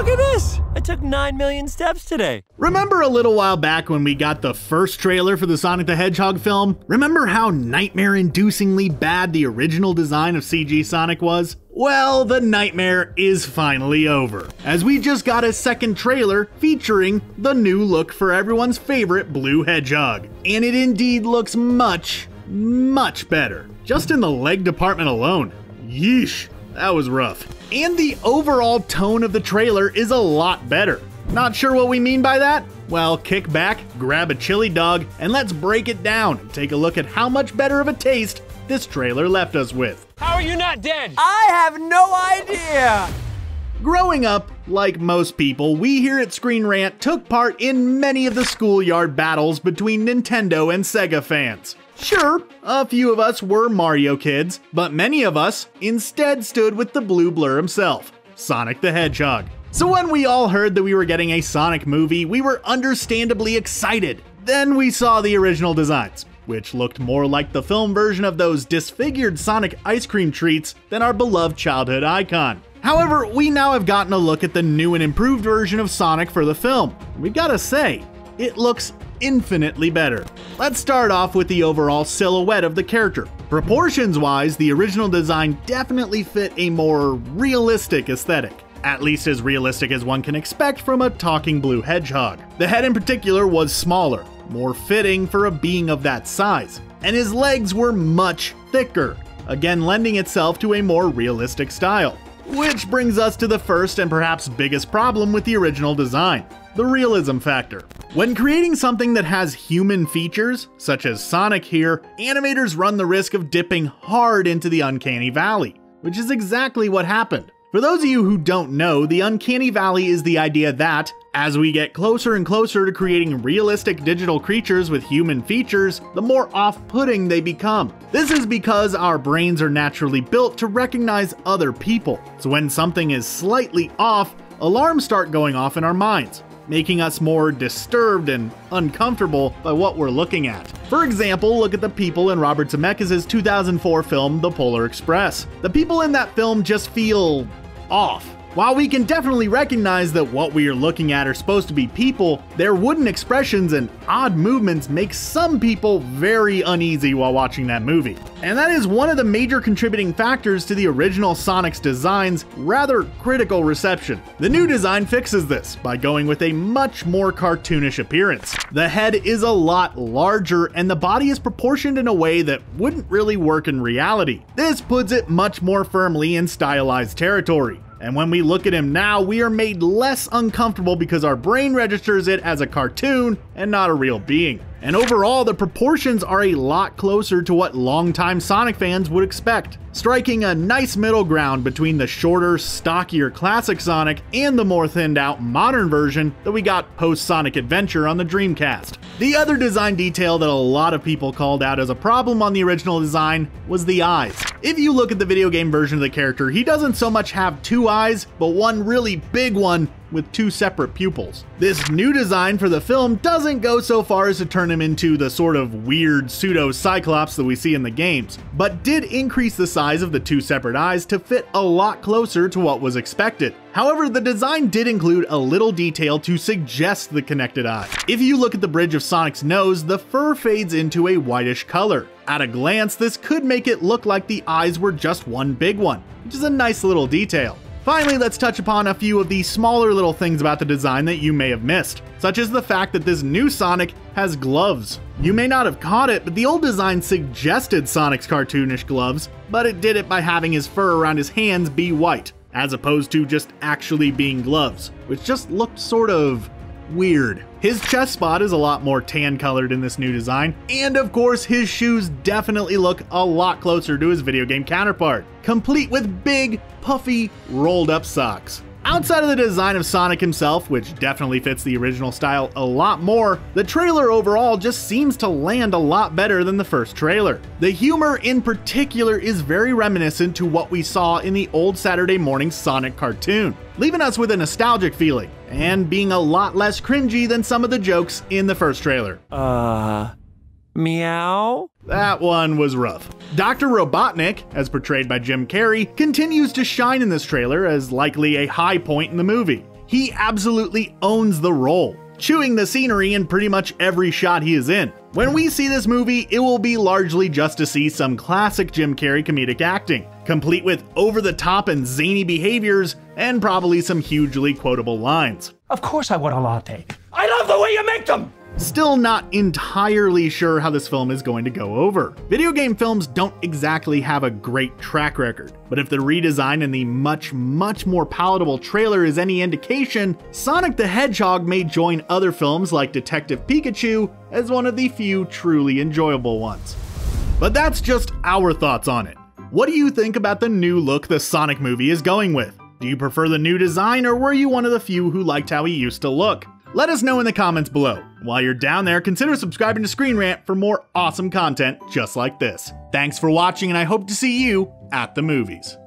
Look at this! I took 9 million steps today. Remember a little while back when we got the first trailer for the Sonic the Hedgehog film? Remember how nightmare-inducingly bad the original design of CG Sonic was? Well, the nightmare is finally over, as we just got a second trailer featuring the new look for everyone's favorite blue hedgehog. And it indeed looks much, much better. Just in the leg department alone. Yeesh, that was rough. And the overall tone of the trailer is a lot better. Not sure what we mean by that? Well, kick back, grab a chili dog, and let's break it down and take a look at how much better of a taste this trailer left us with. How are you not dead? I have no idea! Growing up, like most people, we here at Screen Rant took part in many of the schoolyard battles between Nintendo and Sega fans. Sure, a few of us were Mario kids, but many of us instead stood with the blue blur himself, Sonic the Hedgehog. So when we all heard that we were getting a Sonic movie, we were understandably excited. Then we saw the original designs, which looked more like the film version of those disfigured Sonic ice cream treats than our beloved childhood icon. However, we now have gotten a look at the new and improved version of Sonic for the film. We've gotta say, it looks infinitely better. Let's start off with the overall silhouette of the character. Proportions-wise, the original design definitely fit a more realistic aesthetic. At least as realistic as one can expect from a talking blue hedgehog. The head in particular was smaller, more fitting for a being of that size, and his legs were much thicker, again lending itself to a more realistic style. Which brings us to the first and perhaps biggest problem with the original design, the realism factor. When creating something that has human features, such as Sonic here, animators run the risk of dipping hard into the uncanny valley, which is exactly what happened. For those of you who don't know, the uncanny valley is the idea that, as we get closer and closer to creating realistic digital creatures with human features, the more off-putting they become. This is because our brains are naturally built to recognize other people. So when something is slightly off, alarms start going off in our minds, making us more disturbed and uncomfortable by what we're looking at. For example, look at the people in Robert Zemeckis' 2004 film, The Polar Express. The people in that film just feel off. While we can definitely recognize that what we are looking at are supposed to be people, their wooden expressions and odd movements make some people very uneasy while watching that movie. And that is one of the major contributing factors to the original Sonic's design's rather critical reception. The new design fixes this by going with a much more cartoonish appearance. The head is a lot larger and the body is proportioned in a way that wouldn't really work in reality. This puts it much more firmly in stylized territory. And when we look at him now, we are made less uncomfortable because our brain registers it as a cartoon and not a real being. And overall, the proportions are a lot closer to what longtime Sonic fans would expect, striking a nice middle ground between the shorter, stockier classic Sonic and the more thinned out modern version that we got post-Sonic Adventure on the Dreamcast. The other design detail that a lot of people called out as a problem on the original design was the eyes. If you look at the video game version of the character, he doesn't so much have two eyes, but one really big one with two separate pupils. This new design for the film doesn't go so far as to turn him into the sort of weird pseudo-cyclops that we see in the games, but did increase the size of the two separate eyes to fit a lot closer to what was expected. However, the design did include a little detail to suggest the connected eye. If you look at the bridge of Sonic's nose, the fur fades into a whitish color. At a glance, this could make it look like the eyes were just one big one, which is a nice little detail. Finally, let's touch upon a few of the smaller little things about the design that you may have missed, such as the fact that this new Sonic has gloves. You may not have caught it, but the old design suggested Sonic's cartoonish gloves, but it did it by having his fur around his hands be white, as opposed to just actually being gloves, which just looked sort of weird. His chest spot is a lot more tan colored in this new design, and of course his shoes definitely look a lot closer to his video game counterpart, complete with big, puffy, rolled up socks. Outside of the design of Sonic himself, which definitely fits the original style a lot more, the trailer overall just seems to land a lot better than the first trailer. The humor in particular is very reminiscent to what we saw in the old Saturday morning Sonic cartoon, leaving us with a nostalgic feeling, and being a lot less cringy than some of the jokes in the first trailer. Meow? That one was rough. Dr. Robotnik, as portrayed by Jim Carrey, continues to shine in this trailer as likely a high point in the movie. He absolutely owns the role, chewing the scenery in pretty much every shot he is in. When we see this movie, it will be largely just to see some classic Jim Carrey comedic acting, complete with over-the-top and zany behaviors, and probably some hugely quotable lines. Of course I want a latte. I love the way you make them! Still not entirely sure how this film is going to go over. Video game films don't exactly have a great track record, but if the redesign and the much more palatable trailer is any indication, Sonic the Hedgehog may join other films like Detective Pikachu as one of the few truly enjoyable ones. But that's just our thoughts on it. What do you think about the new look the Sonic movie is going with? Do you prefer the new design, or were you one of the few who liked how he used to look? Let us know in the comments below. While you're down there, consider subscribing to Screen Rant for more awesome content just like this. Thanks for watching, and I hope to see you at the movies.